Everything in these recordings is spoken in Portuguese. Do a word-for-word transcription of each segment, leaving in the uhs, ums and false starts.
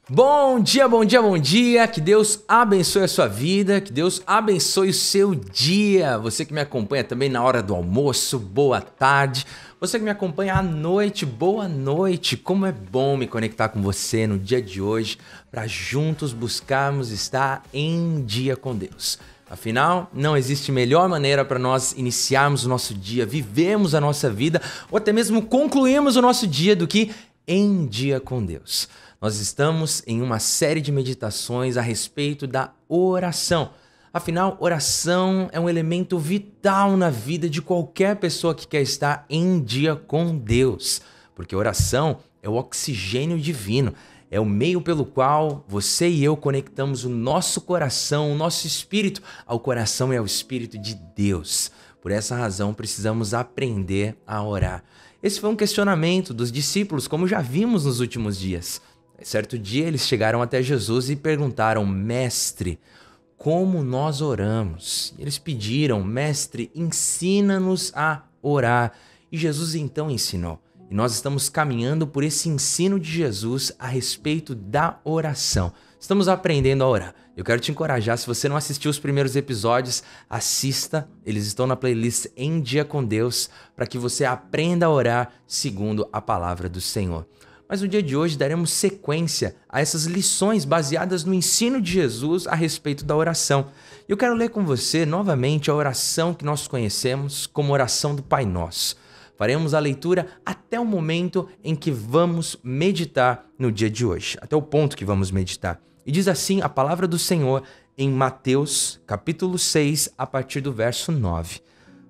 Bom dia, bom dia, bom dia, que Deus abençoe a sua vida, que Deus abençoe o seu dia. Você que me acompanha também na hora do almoço, boa tarde. Você que me acompanha à noite, boa noite. Como é bom me conectar com você no dia de hoje para juntos buscarmos estar em dia com Deus. Afinal, não existe melhor maneira para nós iniciarmos o nosso dia, vivermos a nossa vida ou até mesmo concluirmos o nosso dia do que em dia com Deus. Nós estamos em uma série de meditações a respeito da oração. Afinal, oração é um elemento vital na vida de qualquer pessoa que quer estar em dia com Deus. Porque oração é o oxigênio divino, é o meio pelo qual você e eu conectamos o nosso coração, o nosso espírito ao coração e ao espírito de Deus. Por essa razão, precisamos aprender a orar. Esse foi um questionamento dos discípulos, como já vimos nos últimos dias. Certo dia eles chegaram até Jesus e perguntaram: Mestre, como nós oramos? Eles pediram: Mestre, ensina-nos a orar. E Jesus então ensinou. E nós estamos caminhando por esse ensino de Jesus a respeito da oração. Estamos aprendendo a orar. Eu quero te encorajar, se você não assistiu os primeiros episódios, assista. Eles estão na playlist Em Dia com Deus, para que você aprenda a orar segundo a palavra do Senhor. Mas no dia de hoje daremos sequência a essas lições baseadas no ensino de Jesus a respeito da oração. Eu quero ler com você novamente a oração que nós conhecemos como oração do Pai Nosso. Faremos a leitura até o momento em que vamos meditar no dia de hoje, até o ponto que vamos meditar. E diz assim a palavra do Senhor em Mateus, capítulo seis, a partir do verso nove.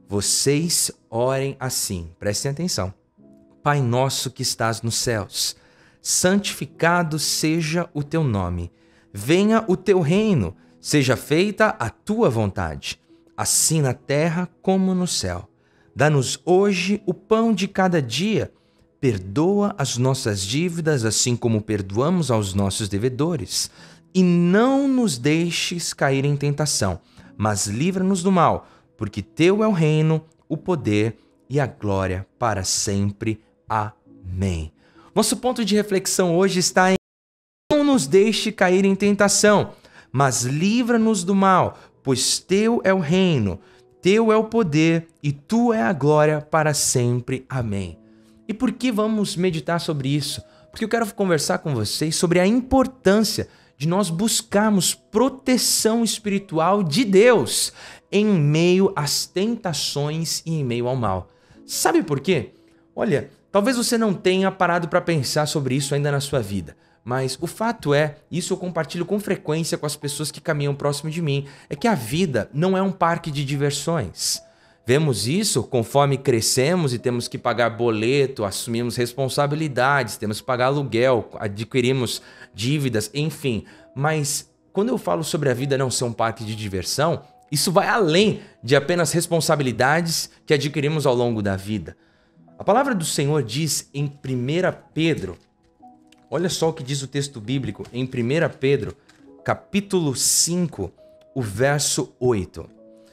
Vocês orem assim, prestem atenção. Pai nosso que estás nos céus, santificado seja o teu nome. Venha o teu reino, seja feita a tua vontade, assim na terra como no céu. Dá-nos hoje o pão de cada dia. Perdoa as nossas dívidas, assim como perdoamos aos nossos devedores. E não nos deixes cair em tentação, mas livra-nos do mal, porque teu é o reino, o poder e a glória para sempre. Amém. Nosso ponto de reflexão hoje está em: não nos deixe cair em tentação, mas livra-nos do mal, pois teu é o reino, teu é o poder e tu é a glória para sempre. Amém. E por que vamos meditar sobre isso? Porque eu quero conversar com vocês sobre a importância de nós buscarmos proteção espiritual de Deus em meio às tentações e em meio ao mal. Sabe por quê? Olha, talvez você não tenha parado para pensar sobre isso ainda na sua vida, mas o fato é, isso eu compartilho com frequência com as pessoas que caminham próximo de mim, é que a vida não é um parque de diversões. Vemos isso conforme crescemos e temos que pagar boleto, assumimos responsabilidades, temos que pagar aluguel, adquirimos dívidas, enfim. Mas quando eu falo sobre a vida não ser um parque de diversão, isso vai além de apenas responsabilidades que adquirimos ao longo da vida. A palavra do Senhor diz em primeira Pedro, olha só o que diz o texto bíblico, em primeira Pedro, capítulo cinco, o verso oito.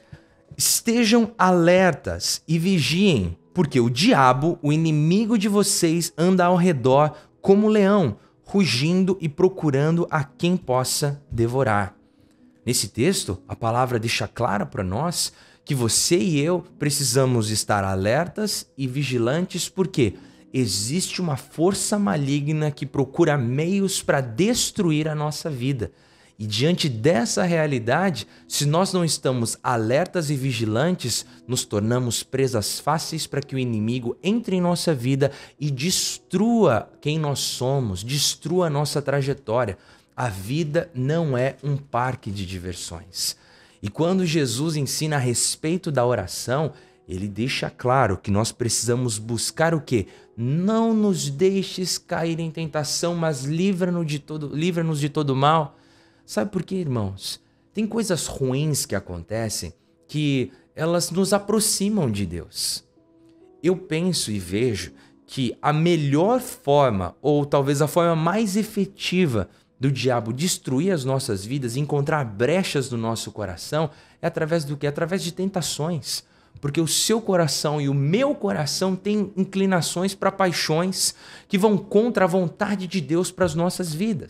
Estejam alertas e vigiem, porque o diabo, o inimigo de vocês, anda ao redor como leão, rugindo e procurando a quem possa devorar. Nesse texto, a palavra deixa clara para nós que você e eu precisamos estar alertas e vigilantes, porque existe uma força maligna que procura meios para destruir a nossa vida. E diante dessa realidade, se nós não estamos alertas e vigilantes, nos tornamos presas fáceis para que o inimigo entre em nossa vida e destrua quem nós somos, destrua a nossa trajetória. A vida não é um parque de diversões. E quando Jesus ensina a respeito da oração, ele deixa claro que nós precisamos buscar o quê? Não nos deixes cair em tentação, mas livra-nos de todo, livra-nos de todo mal. Sabe por quê, irmãos? Tem coisas ruins que acontecem que elas nos aproximam de Deus. Eu penso e vejo que a melhor forma, ou talvez a forma mais efetiva do diabo destruir as nossas vidas, encontrar brechas no nosso coração, é através do quê? Através de tentações. Porque o seu coração e o meu coração têm inclinações para paixões que vão contra a vontade de Deus para as nossas vidas.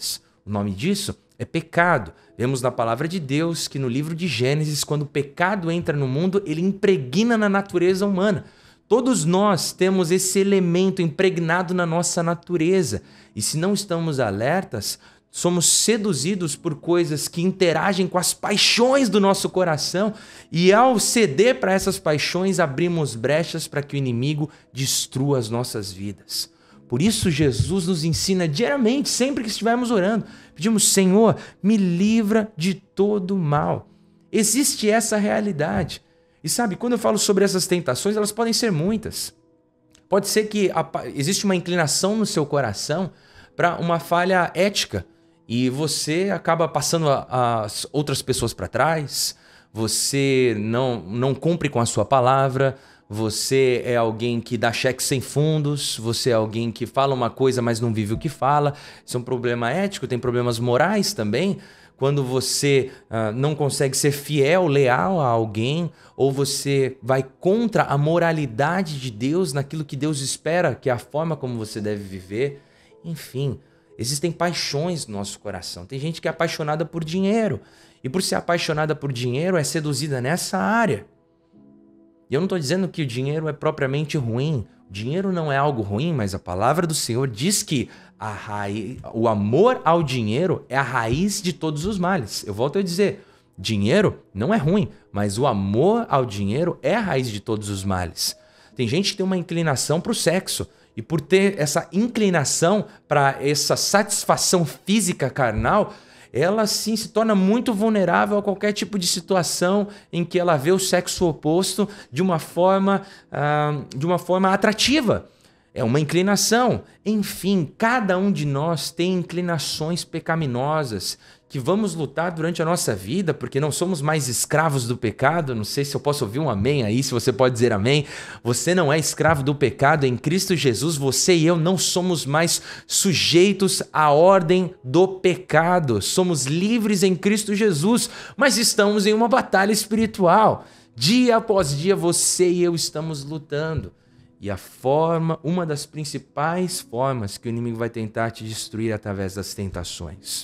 O nome disso é pecado. Vemos na palavra de Deus que no livro de Gênesis, quando o pecado entra no mundo, ele impregna na natureza humana. Todos nós temos esse elemento impregnado na nossa natureza. E se não estamos alertas, somos seduzidos por coisas que interagem com as paixões do nosso coração. E ao ceder para essas paixões, abrimos brechas para que o inimigo destrua as nossas vidas. Por isso Jesus nos ensina diariamente, sempre que estivermos orando. Pedimos, Senhor, me livra de todo mal. Existe essa realidade. E sabe, quando eu falo sobre essas tentações, elas podem ser muitas. Pode ser que existe uma inclinação no seu coração para uma falha ética e você acaba passando as outras pessoas para trás, você não, não cumpre com a sua palavra, você é alguém que dá cheque sem fundos, você é alguém que fala uma coisa, mas não vive o que fala. Isso é um problema ético, tem problemas morais também. Quando você uh, não consegue ser fiel, leal a alguém, ou você vai contra a moralidade de Deus, naquilo que Deus espera, que é a forma como você deve viver. Enfim, existem paixões no nosso coração. Tem gente que é apaixonada por dinheiro, e por ser apaixonada por dinheiro é seduzida nessa área. E eu não estou dizendo que o dinheiro é propriamente ruim. O dinheiro não é algo ruim, mas a palavra do Senhor diz que a raiz, o amor ao dinheiro é a raiz de todos os males. Eu volto a dizer, dinheiro não é ruim, mas o amor ao dinheiro é a raiz de todos os males. Tem gente que tem uma inclinação para o sexo, e por ter essa inclinação para essa satisfação física carnal, ela sim se torna muito vulnerável a qualquer tipo de situação em que ela vê o sexo oposto de uma forma, uh, de uma forma atrativa. É uma inclinação. Enfim, cada um de nós tem inclinações pecaminosas que vamos lutar durante a nossa vida, porque não somos mais escravos do pecado. Não sei se eu posso ouvir um amém aí, se você pode dizer amém. Você não é escravo do pecado. Em Cristo Jesus, você e eu não somos mais sujeitos à ordem do pecado. Somos livres em Cristo Jesus, mas estamos em uma batalha espiritual. Dia após dia, você e eu estamos lutando. E a forma, uma das principais formas que o inimigo vai tentar te destruir é através das tentações.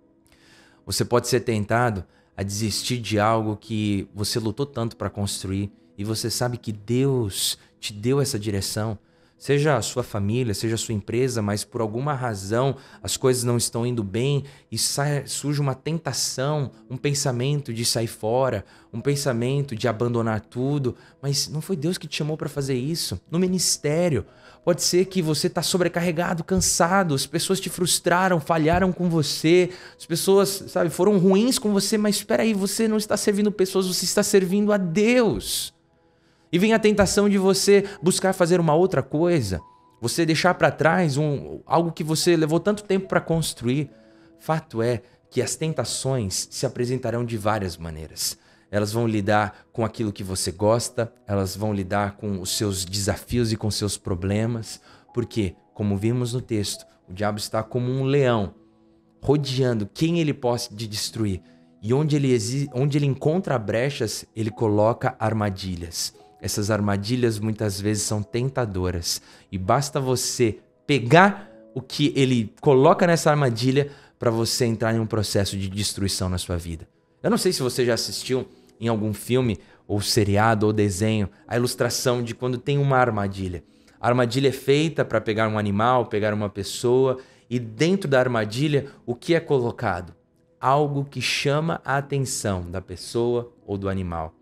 Você pode ser tentado a desistir de algo que você lutou tanto para construir e você sabe que Deus te deu essa direção. Seja a sua família, seja a sua empresa, mas por alguma razão as coisas não estão indo bem e sai, surge uma tentação, um pensamento de sair fora, um pensamento de abandonar tudo, mas não foi Deus que te chamou para fazer isso. No ministério, pode ser que você está sobrecarregado, cansado, as pessoas te frustraram, falharam com você, as pessoas, sabe, foram ruins com você, mas espera aí, você não está servindo pessoas, você está servindo a Deus. E vem a tentação de você buscar fazer uma outra coisa, você deixar para trás um, algo que você levou tanto tempo para construir. Fato é que as tentações se apresentarão de várias maneiras. Elas vão lidar com aquilo que você gosta, elas vão lidar com os seus desafios e com seus problemas, porque, como vimos no texto, o diabo está como um leão, rodeando quem ele pode destruir. E onde ele, onde ele encontra brechas, ele coloca armadilhas. Essas armadilhas muitas vezes são tentadoras e basta você pegar o que ele coloca nessa armadilha para você entrar em um processo de destruição na sua vida. Eu não sei se você já assistiu em algum filme ou seriado ou desenho a ilustração de quando tem uma armadilha. A armadilha é feita para pegar um animal, pegar uma pessoa e dentro da armadilha o que é colocado? Algo que chama a atenção da pessoa ou do animal.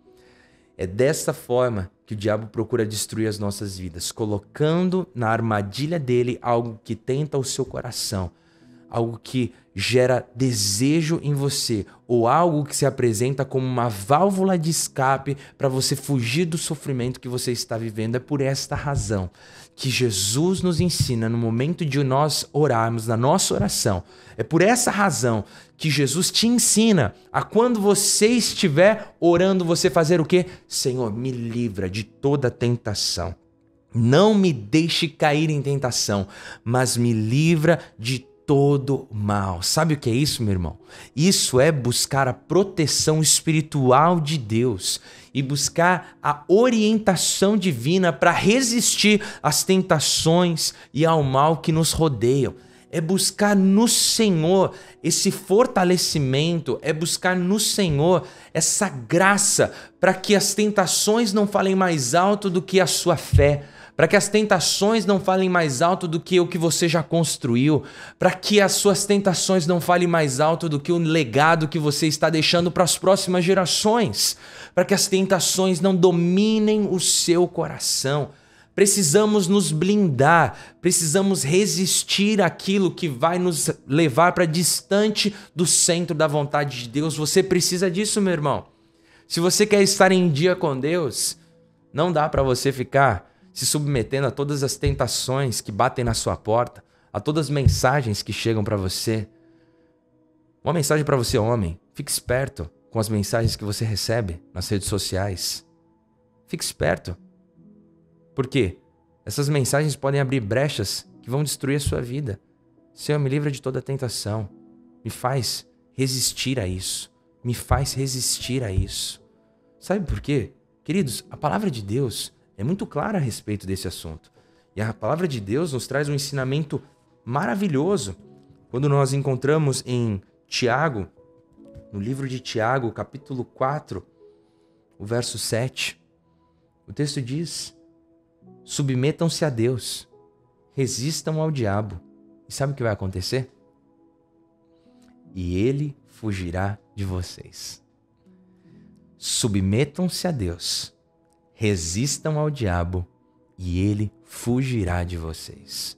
É dessa forma que o diabo procura destruir as nossas vidas, colocando na armadilha dele algo que tenta o seu coração, algo que gera desejo em você, ou algo que se apresenta como uma válvula de escape para você fugir do sofrimento que você está vivendo. É por esta razão que Jesus nos ensina no momento de nós orarmos, na nossa oração. É por essa razão que Jesus te ensina a quando você estiver orando, você fazer o quê? Senhor, me livra de toda tentação. Não me deixe cair em tentação, mas me livra de todo mal. Sabe o que é isso, meu irmão? Isso é buscar a proteção espiritual de Deus e buscar a orientação divina para resistir às tentações e ao mal que nos rodeiam. é buscar no Senhor esse fortalecimento, é buscar no Senhor essa graça para que as tentações não falem mais alto do que a sua fé, para que as tentações não falem mais alto do que o que você já construiu, para que as suas tentações não falem mais alto do que o legado que você está deixando para as próximas gerações, para que as tentações não dominem o seu coração. Precisamos nos blindar, precisamos resistir àquilo que vai nos levar para distante do centro da vontade de Deus. Você precisa disso, meu irmão. Se você quer estar em dia com Deus, não dá para você ficar se submetendo a todas as tentações que batem na sua porta, a todas as mensagens que chegam para você. Uma mensagem para você, homem: fique esperto com as mensagens que você recebe nas redes sociais. Fique esperto. Por quê? Essas mensagens podem abrir brechas que vão destruir a sua vida. Senhor, me livra de toda tentação. Me faz resistir a isso. Me faz resistir a isso. Sabe por quê? Queridos, a palavra de Deus é muito clara a respeito desse assunto. E a palavra de Deus nos traz um ensinamento maravilhoso. Quando nós encontramos em Tiago, no livro de Tiago, capítulo quatro, o verso sete, o texto diz: submetam-se a Deus, resistam ao diabo. E sabe o que vai acontecer? E ele fugirá de vocês. Submetam-se a Deus, resistam ao diabo e ele fugirá de vocês.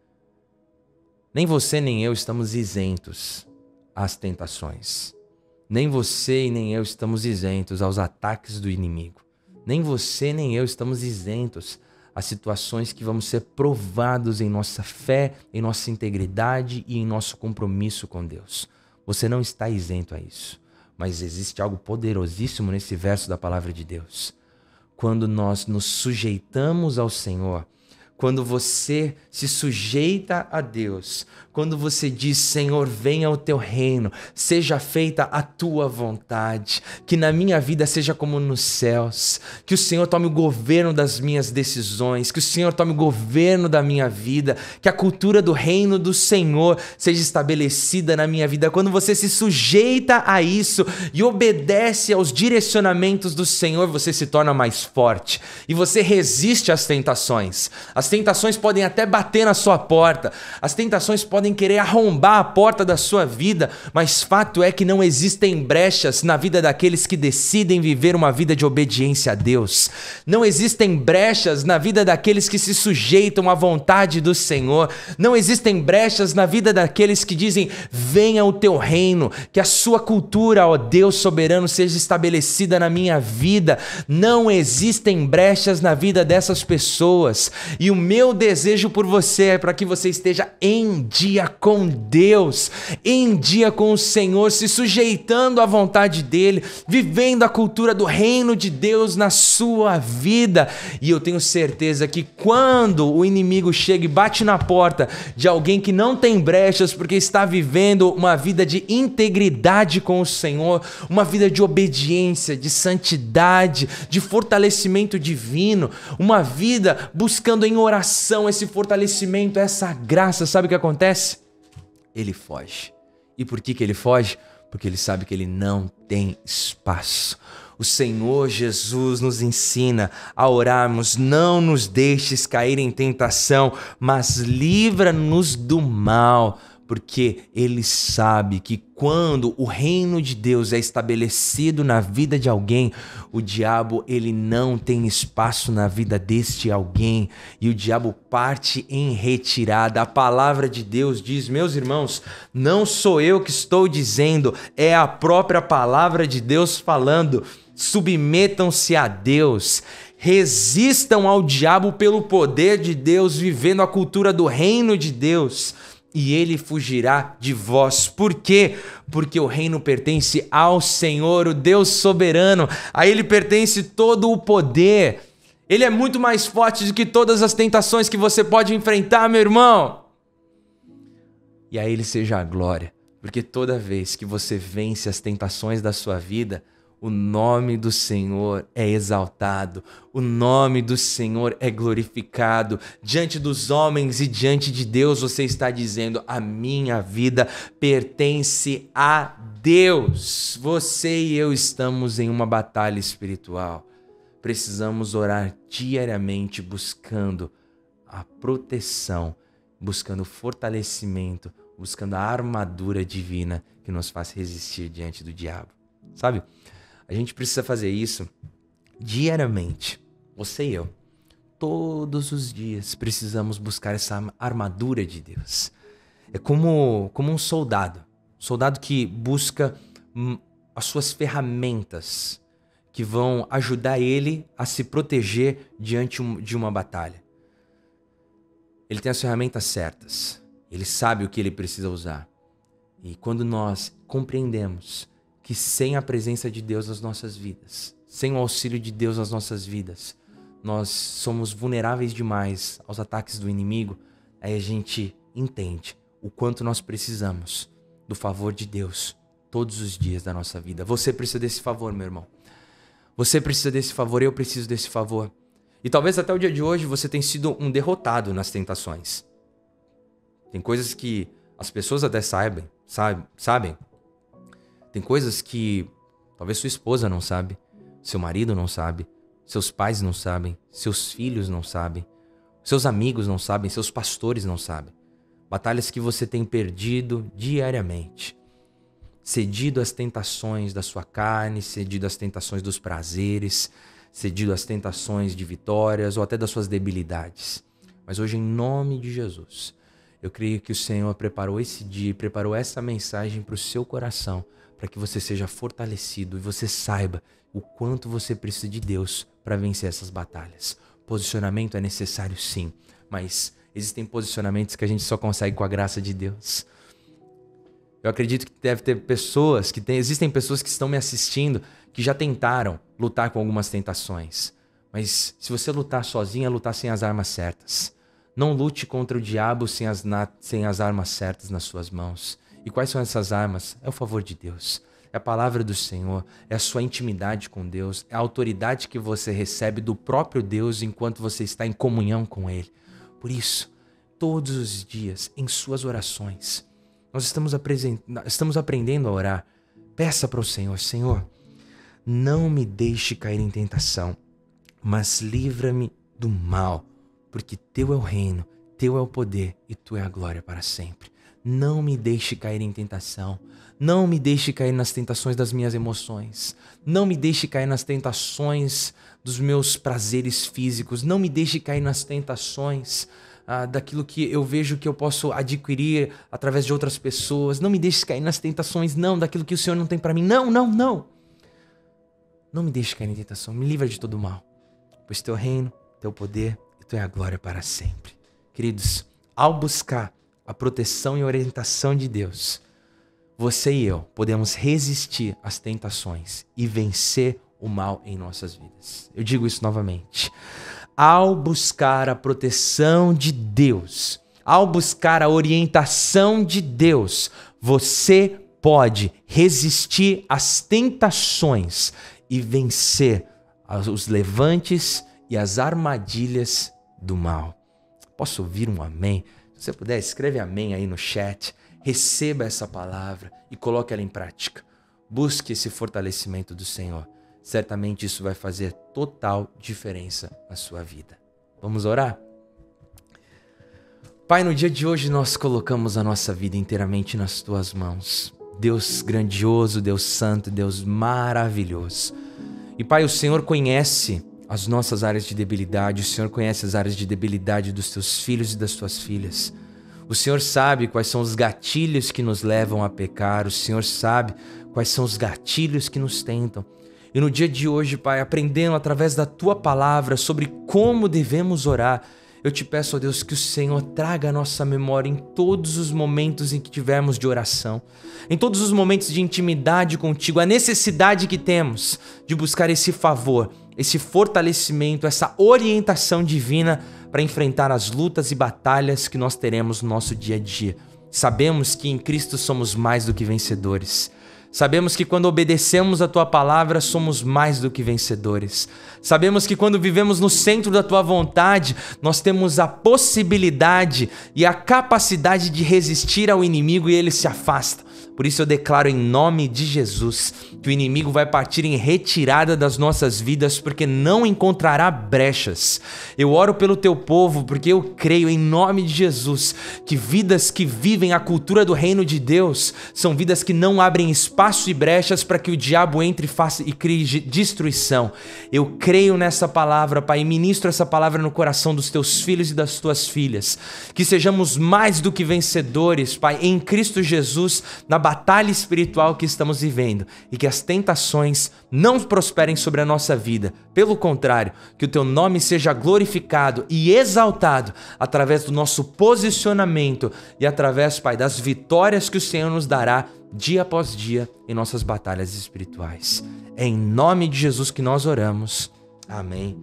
Nem você nem eu estamos isentos às tentações. Nem você e nem eu estamos isentos aos ataques do inimigo. Nem você nem eu estamos isentos às situações que vamos ser provados em nossa fé, em nossa integridade e em nosso compromisso com Deus. Você não está isento a isso. Mas existe algo poderosíssimo nesse verso da palavra de Deus. Quando nós nos sujeitamos ao Senhor, quando você se sujeita a Deus, quando você diz: Senhor, venha o teu reino, seja feita a tua vontade, que na minha vida seja como nos céus, que o Senhor tome o governo das minhas decisões, que o Senhor tome o governo da minha vida, que a cultura do reino do Senhor seja estabelecida na minha vida. Quando você se sujeita a isso e obedece aos direcionamentos do Senhor, você se torna mais forte e você resiste às tentações. As tentações podem até bater na sua porta, as tentações podem querer arrombar a porta da sua vida, mas fato é que não existem brechas na vida daqueles que decidem viver uma vida de obediência a Deus. Não existem brechas na vida daqueles que se sujeitam à vontade do Senhor. Não existem brechas na vida daqueles que dizem: venha o teu reino, que a sua cultura, ó Deus soberano, seja estabelecida na minha vida. Não existem brechas na vida dessas pessoas. E o meu desejo por você é para que você esteja em dia com Deus, em dia com o Senhor, se sujeitando à vontade dele, vivendo a cultura do reino de Deus na sua vida. E eu tenho certeza que quando o inimigo chega e bate na porta de alguém que não tem brechas porque está vivendo uma vida de integridade com o Senhor, uma vida de obediência, de santidade, de fortalecimento divino, uma vida buscando em oração esse fortalecimento, essa graça, sabe o que acontece? Ele foge. E por que que ele foge? Porque ele sabe que ele não tem espaço. O Senhor Jesus nos ensina a orarmos: não nos deixes cair em tentação, mas livra-nos do mal. Porque ele sabe que quando o reino de Deus é estabelecido na vida de alguém, o diabo ele não tem espaço na vida deste alguém e o diabo parte em retirada. A palavra de Deus diz, meus irmãos, não sou eu que estou dizendo, é a própria palavra de Deus falando: submetam-se a Deus. Resistam ao diabo pelo poder de Deus, vivendo a cultura do reino de Deus. E ele fugirá de vós. Por quê? Porque o reino pertence ao Senhor, o Deus soberano. A ele pertence todo o poder. Ele é muito mais forte do que todas as tentações que você pode enfrentar, meu irmão. E a ele seja a glória. Porque toda vez que você vence as tentações da sua vida, O nome do Senhor é exaltado, o nome do Senhor é glorificado. Diante dos homens e diante de Deus, você está dizendo: a minha vida pertence a Deus. Você e eu estamos em uma batalha espiritual. Precisamos orar diariamente buscando a proteção, buscando fortalecimento, buscando a armadura divina que nos faz resistir diante do diabo. Sabe? A gente precisa fazer isso diariamente. Você e eu. Todos os dias precisamos buscar essa armadura de Deus. É como, como um soldado. Um soldado que busca hum, as suas ferramentas que vão ajudar ele a se proteger diante um, de uma batalha. Ele tem as ferramentas certas. Ele sabe o que ele precisa usar. E quando nós compreendemos que sem a presença de Deus nas nossas vidas, sem o auxílio de Deus nas nossas vidas, nós somos vulneráveis demais aos ataques do inimigo, aí a gente entende o quanto nós precisamos do favor de Deus todos os dias da nossa vida. Você precisa desse favor, meu irmão. Você precisa desse favor, eu preciso desse favor. E talvez até o dia de hoje você tenha sido um derrotado nas tentações. Tem coisas que as pessoas até saibam, sabe, sabem. Tem coisas que talvez sua esposa não sabe, seu marido não sabe, seus pais não sabem, seus filhos não sabem, seus amigos não sabem, seus pastores não sabem. Batalhas que você tem perdido diariamente. Cedido às tentações da sua carne, cedido às tentações dos prazeres, cedido às tentações de vitórias ou até das suas debilidades. Mas hoje, em nome de Jesus, eu creio que o Senhor preparou esse dia, preparou essa mensagem para o seu coração, para que você seja fortalecido e você saiba o quanto você precisa de Deus para vencer essas batalhas. Posicionamento é necessário, sim, mas existem posicionamentos que a gente só consegue com a graça de Deus. Eu acredito que deve ter pessoas, que tem, existem pessoas que estão me assistindo que já tentaram lutar com algumas tentações. Mas se você lutar sozinho, é lutar sem as armas certas. Não lute contra o diabo sem as, sem as armas certas nas suas mãos. E quais são essas armas? É o favor de Deus. É a palavra do Senhor. É a sua intimidade com Deus. É a autoridade que você recebe do próprio Deus enquanto você está em comunhão com Ele. Por isso, todos os dias, em suas orações, nós estamos, estamos aprendendo a orar. Peça para o Senhor: Senhor, não me deixe cair em tentação, mas livra-me do mal, porque Teu é o reino, Teu é o poder e Tu é a glória para sempre. Não me deixe cair em tentação. Não me deixe cair nas tentações das minhas emoções. Não me deixe cair nas tentações dos meus prazeres físicos. Não me deixe cair nas tentações ah, daquilo que eu vejo que eu posso adquirir através de outras pessoas. Não me deixe cair nas tentações, não, daquilo que o Senhor não tem para mim. Não, não, não. Não me deixe cair em tentação. Me livra de todo o mal. Pois Teu reino, Teu poder e Tua é a glória para sempre. Queridos, ao buscar a proteção e orientação de Deus, você e eu podemos resistir às tentações e vencer o mal em nossas vidas. Eu digo isso novamente. Ao buscar a proteção de Deus, ao buscar a orientação de Deus, você pode resistir às tentações e vencer os levantes e as armadilhas do mal. Posso ouvir um amém? Se você puder, escreve amém aí no chat. Receba essa palavra e coloque ela em prática. Busque esse fortalecimento do Senhor. Certamente isso vai fazer total diferença na sua vida. Vamos orar? Pai, no dia de hoje nós colocamos a nossa vida inteiramente nas Tuas mãos. Deus grandioso, Deus santo, Deus maravilhoso. E Pai, o Senhor conhece as nossas áreas de debilidade, o Senhor conhece as áreas de debilidade dos Teus filhos e das Tuas filhas. O Senhor sabe quais são os gatilhos que nos levam a pecar, o Senhor sabe quais são os gatilhos que nos tentam. E no dia de hoje, Pai, aprendendo através da Tua palavra sobre como devemos orar, eu te peço, ó Deus, que o Senhor traga a nossa memória em todos os momentos em que tivermos de oração, em todos os momentos de intimidade contigo, a necessidade que temos de buscar esse favor, esse fortalecimento, essa orientação divina para enfrentar as lutas e batalhas que nós teremos no nosso dia a dia. Sabemos que em Cristo somos mais do que vencedores. Sabemos que quando obedecemos a Tua palavra, somos mais do que vencedores. Sabemos que quando vivemos no centro da Tua vontade, nós temos a possibilidade e a capacidade de resistir ao inimigo e ele se afasta. Por isso eu declaro em nome de Jesus que o inimigo vai partir em retirada das nossas vidas porque não encontrará brechas. Eu oro pelo teu povo porque eu creio em nome de Jesus que vidas que vivem a cultura do reino de Deus são vidas que não abrem espaço e brechas para que o diabo entre e, faça, e crie destruição. Eu creio nessa palavra, Pai, e ministro essa palavra no coração dos teus filhos e das tuas filhas. Que sejamos mais do que vencedores, Pai, em Cristo Jesus, na batalha espiritual que estamos vivendo, e que as tentações não prosperem sobre a nossa vida. Pelo contrário, que o teu nome seja glorificado e exaltado através do nosso posicionamento e através, Pai, das vitórias que o Senhor nos dará dia após dia em nossas batalhas espirituais. É em nome de Jesus que nós oramos. Amém.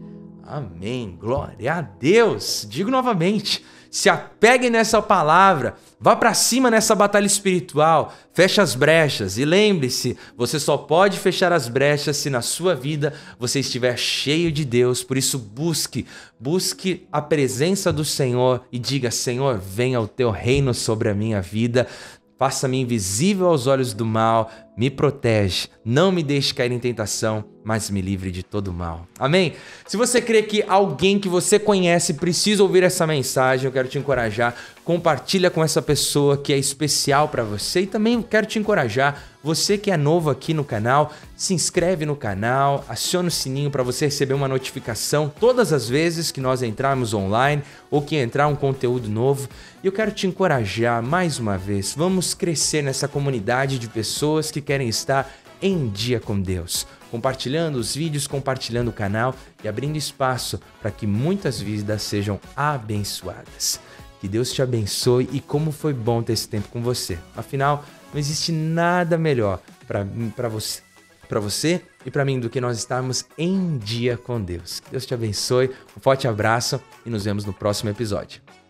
Amém. Glória a Deus. Digo novamente, se apegue nessa palavra, vá para cima nessa batalha espiritual, feche as brechas e lembre-se, você só pode fechar as brechas se na sua vida você estiver cheio de Deus. Por isso busque, busque a presença do Senhor e diga: Senhor, venha o teu reino sobre a minha vida. Faça-me invisível aos olhos do mal, me protege, não me deixe cair em tentação, mas me livre de todo mal. Amém? Se você crê que alguém que você conhece precisa ouvir essa mensagem, eu quero te encorajar, compartilha com essa pessoa que é especial para você, e também quero te encorajar, você que é novo aqui no canal, se inscreve no canal, aciona o sininho para você receber uma notificação todas as vezes que nós entrarmos online ou que entrar um conteúdo novo. E eu quero te encorajar mais uma vez, vamos crescer nessa comunidade de pessoas que querem estar em dia com Deus, compartilhando os vídeos, compartilhando o canal e abrindo espaço para que muitas vidas sejam abençoadas. Que Deus te abençoe e como foi bom ter esse tempo com você. Afinal, não existe nada melhor para você, para você e para mim do que nós estarmos em dia com Deus. Que Deus te abençoe, um forte abraço e nos vemos no próximo episódio.